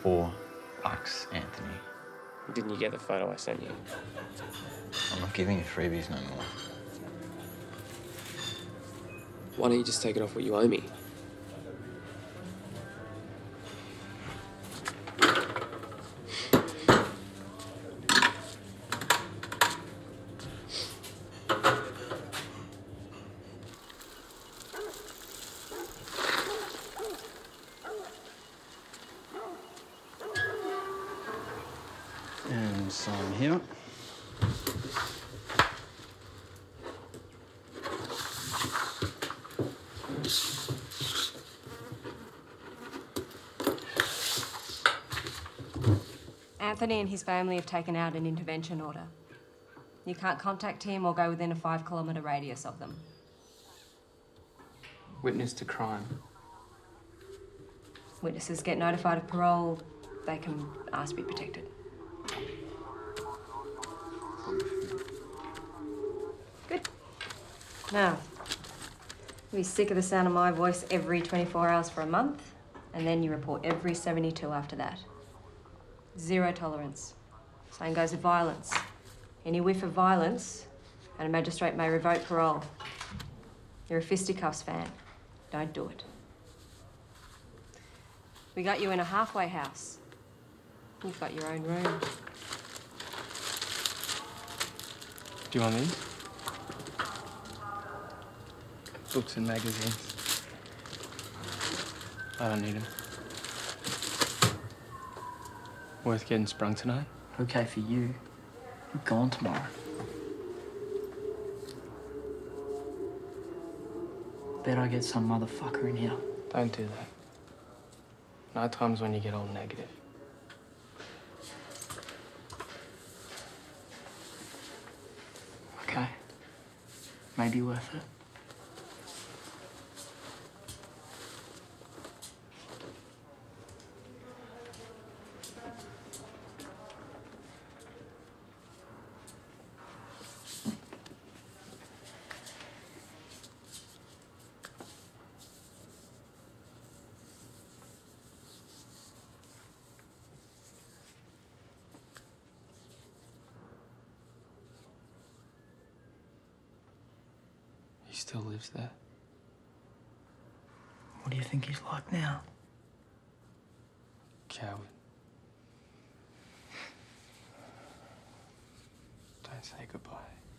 $4, Anthony. Didn't you get the photo I sent you? I'm not giving you freebies no more. Why don't you just take it off what you owe me? And sign here. Anthony and his family have taken out an intervention order. You can't contact him or go within a 5-kilometre radius of them. Witness to crime. Witnesses get notified of parole. They can ask to be protected. Good. Now, you'll be sick of the sound of my voice every 24 hours for a month, and then you report every 72 after that. 0 tolerance. Same goes with violence. Any whiff of violence, and a magistrate may revoke parole. You're a fisticuffs fan. Don't do it. We got you in a halfway house. You've got your own room. Do you want these? Books and magazines. I don't need them. Worth getting sprung tonight? Okay for you. I'm gone tomorrow. Bet I get some motherfucker in here. Don't do that. Night time's when you get all negative. Okay. Maybe worth it. He still lives there. What do you think he's like now? Coward. Don't say goodbye.